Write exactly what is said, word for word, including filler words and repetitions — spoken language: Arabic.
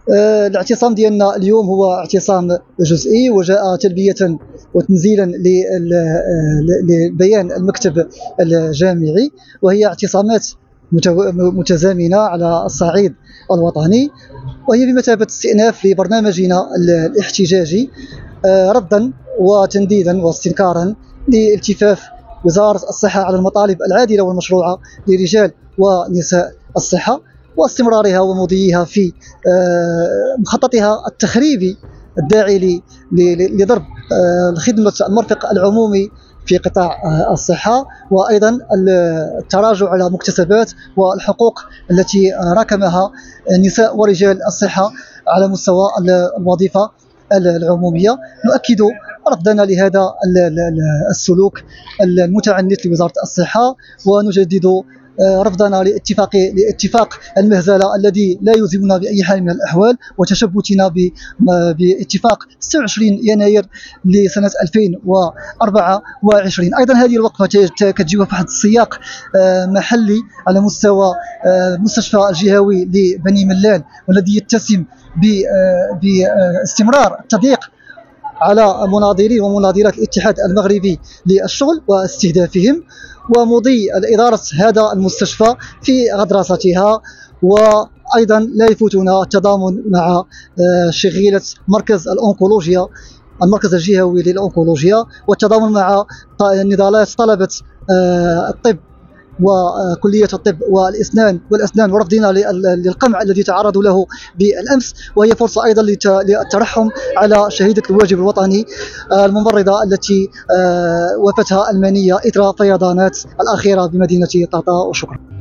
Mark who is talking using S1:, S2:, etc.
S1: آه، الاعتصام ديالنا اليوم هو اعتصام جزئي، وجاء تلبية وتنزيلا لل- لبيان المكتب الجامعي، وهي اعتصامات متو- متزامنة على الصعيد الوطني، وهي بمثابة استئناف لبرنامجنا ال- الاحتجاجي، آه، ردا وتنديدا واستنكارا لالتفاف وزارة الصحة على المطالب العادلة والمشروعة لرجال ونساء الصحة، واستمرارها ومضيها في آه، مخططها التخريبي الداعي ل- ل- لضرب آه، خدمة المرفق العمومي في قطاع آه، الصحة، وأيضا ال- التراجع على مكتسبات والحقوق التي آه، راكمها نساء ورجال الصحة على مستوى ال- الوظيفة ال- العمومية. نؤكد رفضنا لهذا ال- ال- السلوك المتعنت لوزارة الصحة، ونجدد آه، رفضنا لاتفاق لاتفاق المهزله الذي لا يلزمنا باي حال من الاحوال، وتشبتنا ب- م- باتفاق ستة وعشرين يناير لسنه ألفين وأربعة وعشرين. ايضا هذه الوقفه ت- ت- كتجي في واحد السياق آه، محلي على مستوى آه، المستشفى الجهوي لبني ملال، والذي يتسم ب- آه، باستمرار التضييق على مناظري ومناظرات الاتحاد المغربي للشغل واستهدافهم، ومضي إدارة هذا المستشفى في غطرستها. وأيضا لا يفوتنا التضامن مع آه، شغيلة مركز الأونكولوجيا، المركز الجهوي للأونكولوجيا، والتضامن مع ط- نضالات طلبة آه، الطب وكلية الطب والإسنان والأسنان، ورفضنا لل- للقمع الذي تعرضوا له بالأمس. وهي فرصة أيضا لت- للترحم على شهيدة الواجب الوطني آه، الممرضة التي آه، وفتها المنية إثر فيضانات الأخيرة بمدينة طنطا. وشكرا.